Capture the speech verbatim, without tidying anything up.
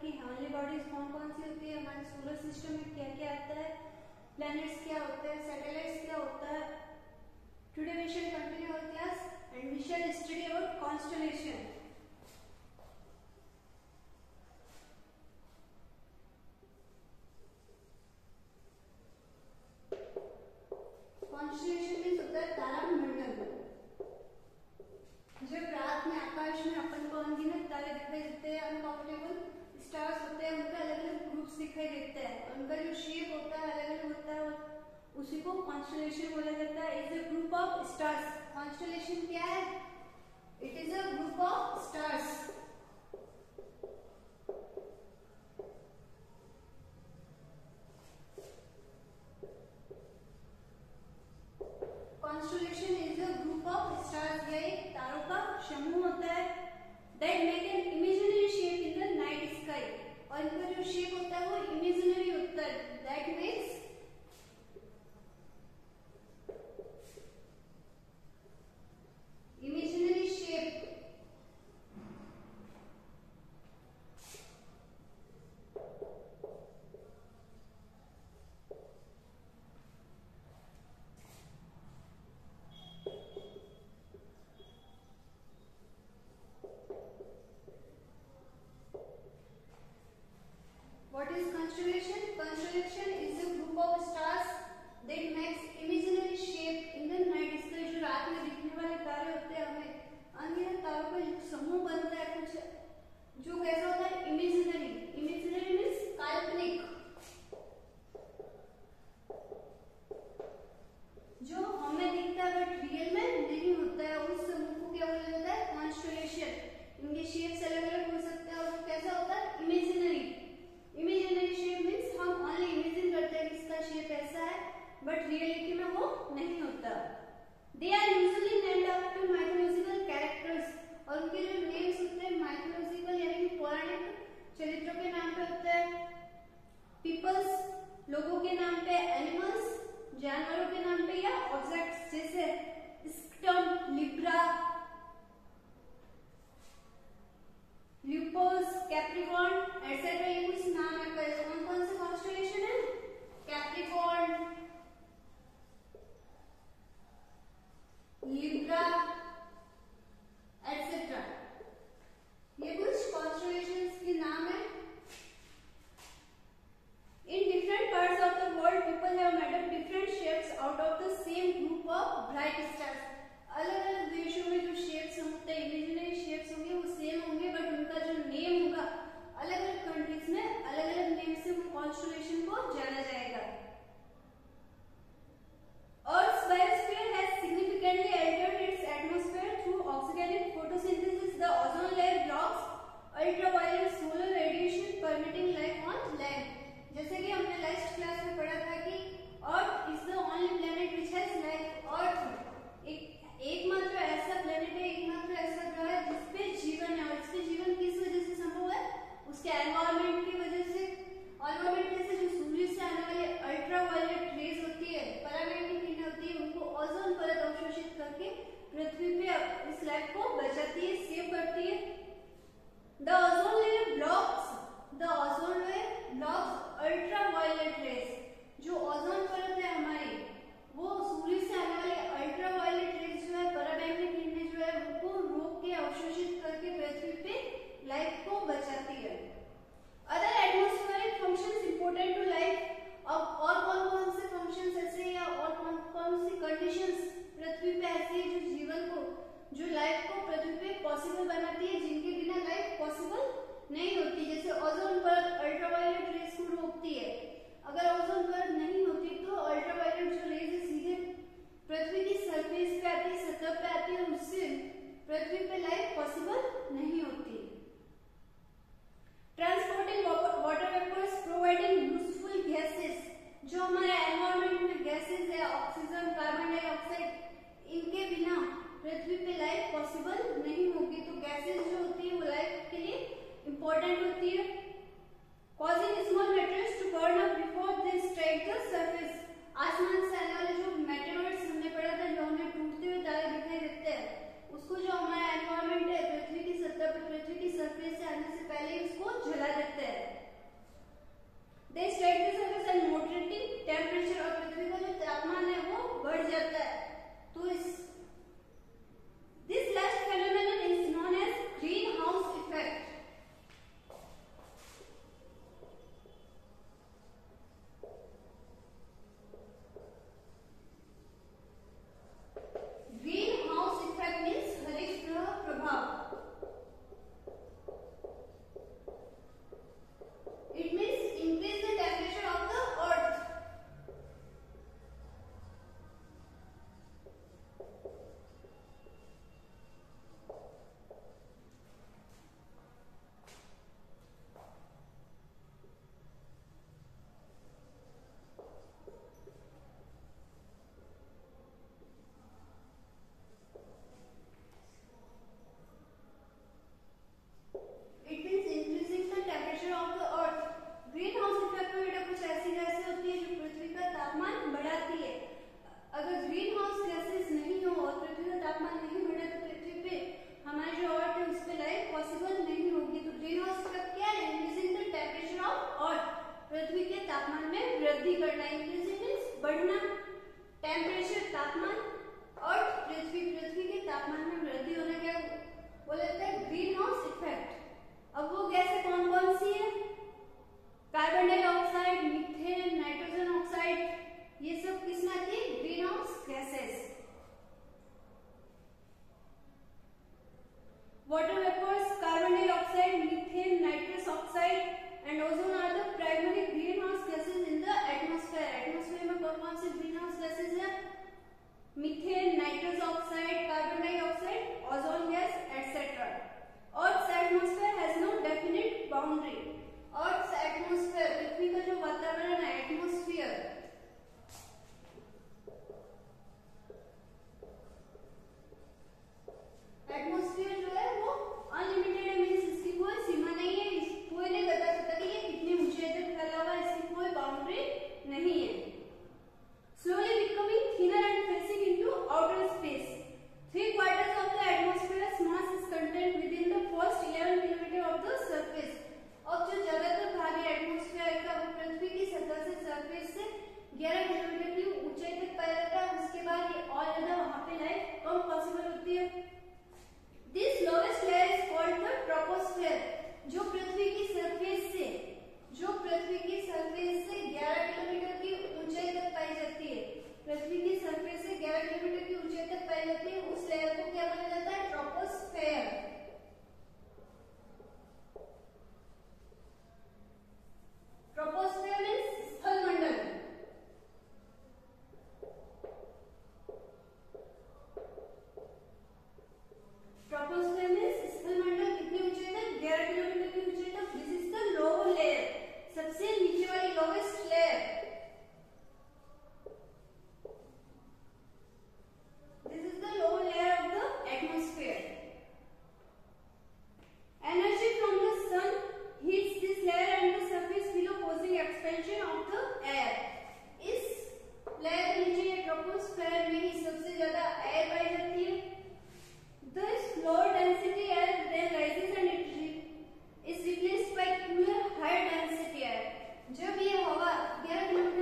कि heavenly bodies कौन कौन सी होती है, हमारे सोलर सिस्टम में क्या क्या आता है, प्लैनेट्स क्या होते हैं, सैटेलाइट्स क्या होता है. Today we shall continue our class and we shall study about constellation. Constellation means होता है तारामंडल. जब रात में आकाश में अपन को अनगिनत तारे दिखाई देते हैं, अनकाउंटेबल स्टार्स होते हैं, उनके अलग अलग ग्रुप्स दिखाई देते हैं, उनका जो शेप होता है अलग अलग होता है, उसी को कॉन्स्टलेशन बोला जाता है. Is a group of stars. Constellation क्या है? It is a group of stars. Constellation is a group of stars. यह एक तारों का समूह होता है that make an imaginary shape in the night sky. और इनका जो शेप होता है वो इमेजिनरी होता है. That means imaginary shape. What is constellation? Constellation is a group of stars that makes imaginary shape in the night sky. जो रात में दिखने वाले तारे होते हैं, हमें अनगिनत तारों का एक समूह बनता है कुछ जो कैसा होता है? इमेजिनरी. इमेजिनरी मीन्स काल्पनिक, जो हमें दिखता है बट रियल में नहीं होता है. उस समूह को क्या बोला जाता है? कॉन्स्टलेशन. इनके शेप्स अलग अलग हो सकते हैं और वो कैसा होता है? इमेजिनरी. इमेजिनरी शेप मीन्स हम ओनली इमेजिन करते हैं कि इसका शेप ऐसा है बट रियलिटी में वो नहीं होता. They are usually named after mythological characters. और उनके जो नेम्स होते हैं माइथोलॉजिकल यानी कि पौराणिक चरित्रों के नाम पे होते हैं. पीपल्स लोगों के नाम पे, एनिमल्स जानवरों के नाम पे, या ऑब्जेक्ट्स जैसे Scutum, Libra, Lupus, Capricorn etcetera. ये कुछ नाम है. कौन कौन से कॉन्स्टलेशन है? Capricorn, Libra etcetera. ये कुछ कॉन्स्टलेशंस के नाम है. In different parts of the world, people have made up different shapes out of the same group of bright stars. अलग अलग देशों में जो शेप्स होते हैं, इमेजिनरी शेप्स होंगे, वो सेम होंगे बट उनका जो नेम होगा अलग अलग कंट्रीज में अलग अलग नेम से वो कॉन्स्टलेशन को जाना जाएगा. Earth's biosphere has significantly altered its atmosphere through oxygenic photosynthesis. The ozone layer blocks ultraviolet solar radiation, permitting life on land. जैसे कि हमने लास्ट क्लास में पढ़ा था कि earth is the only planet which has life. Earth एक एकमात्र ऐसा प्लेनेट है, एकमात्र ऐसा ग्रह है जिसपे जीवन है. और इसपे जीवन किस वजह से संभव है? उसके एनवायरमेंट की वजह से. एनवायरमेंट कैसे? जो सूर्य से आने वाली अल्ट्रावायलेट रेज होती है, पराबैंगनी किरणें होती है, उनको ओजोन परत अवशोषित करके पृथ्वी पे इस लाइफ को बचाती है, सेव करती है. The ozone layer blocks the ozone layer blocks ultraviolet rays. जो ओजोन परत है हमारी, वो सूर्य से आने वाले अल्ट्रावायलेट रेज जो है, पराबैंगनी किरणें जो है, उनको रोक के अवशोषित करके पृथ्वी पे लाइफ को बचाती है. Other atmospheric functions important to life. अब और कौन कौन से फंक्शंस ऐसे या और कौन कौन सी कंडीशंस पृथ्वी पे ऐसी है जो जीवन को, जो लाइफ को पृथ्वी पे पॉसिबल बनाती है, जिनके बिना लाइफ पॉसिबल नहीं होती. जैसे ओजोन परत अल्ट्रावायलेट रेज को रोकती है. अगर ओजोन परत नहीं होती तो अल्ट्रावायलेट जो रेज है सीधे पृथ्वी की सरफेस पे आती है, सतह पे आती है, उससे पृथ्वी पे लाइफ पॉसिबल नहीं होती. Transporting water vapours, providing useful gases. जो हमारे एनवायरमेंट में गैसेस है, ऑक्सीजन, कार्बन डाइऑक्साइड, इनके बिना पृथ्वी पे लाइफ पॉसिबल नहीं होगी. तो गैसेस जो होती है वो लाइफ के लिए इंपॉर्टेंट होती है. Causing small meteors to burn up before they strike the surface. आसमान से आने वाले जो मेटेरोइड्स हमने पढ़ा था, जो हमें टूटते हुए तारे दिखाई देते हैं, उसको जो हमारा एनवायरमेंट है पृथ्वी की सतह पर, पृथ्वी की सरफेस से आने से पहले उसको जला देते हैं. बढ़ना, टेम्परेचर तापमान, और पृथ्वी पृथ्वी के तापमान में वृद्धि होना क्या बोला जाता है? Green house effect. अब वो गैसें कौन कौन सी है? Carbon dioxide, methane, nitrogen oxide, ये सब किसमें आती है? Green house gases. Water vapours, carbon dioxide, methane, nitrous oxide and ozone are the primary greenhouse gases in the atmosphere. Atmosphere में कौन कौन से greenhouse gases हैं? Methane, nitrous oxide, carbon dioxide, ozone gas etcetera. Earth's atmosphere has no definite boundary. Earth's atmosphere, पृथ्वी का जो वातावरण है, एटमोस्फियर, एटमोस्फियर जो है वो अनलिमिटेड है, मींस इसकी कोई सीमा नहीं है, कोई नहीं बता सकता कि ये कितनी ऊंचाई तक फैला हुआ है, इसकी कोई बाउंड्री नहीं है। Slowly becoming thinner and passing into outer space. Three quarters of the atmosphere's mass is contained within the first eleven kilometer of the surface. अब जो ज्यादातर भाग है एटमोस्फेयर का वो पृथ्वी की सतह से सरफेस से ग्यारह किलोमीटर की ऊंचाई तक पाया जाता है। उसके बाद ये और ज्यादा वहां पे लाइफ कम पॉसिबल होती है। This lowest layer is called the troposphere. जो पृथ्वी की सरफेस से जो पृथ्वी की सरफेस से ग्यारह किलोमीटर की ऊंचाई तक पाई जाती है, पृथ्वी की सरफेस से ग्यारह किलोमीटर की ऊंचाई तक पाई जाती है, उस लेयर को क्या बोला जाता है? ट्रोपोस्फेयर। ट्रोपोस्फेयर मींस स्थलमंडल। ट्रोपोस्फेयर मींस स्थलमंडल कितनी ऊंचाई तक? ग्यारह किलोमीटर की ऊंचाई तक। This is the lower layer, सबसे नीचे वाली lowest layer. This is the lower layer of the atmosphere. Energy from the sun heats this layer and the surface below causing expansion of the air. इस layer के नीचे ये troposphere में ही सबसे ज्यादा एयर पाई जाती है। This lower density air then rises and it is replaced by cooler higher density air. जब ये हवा ग्यारह किलोमीटर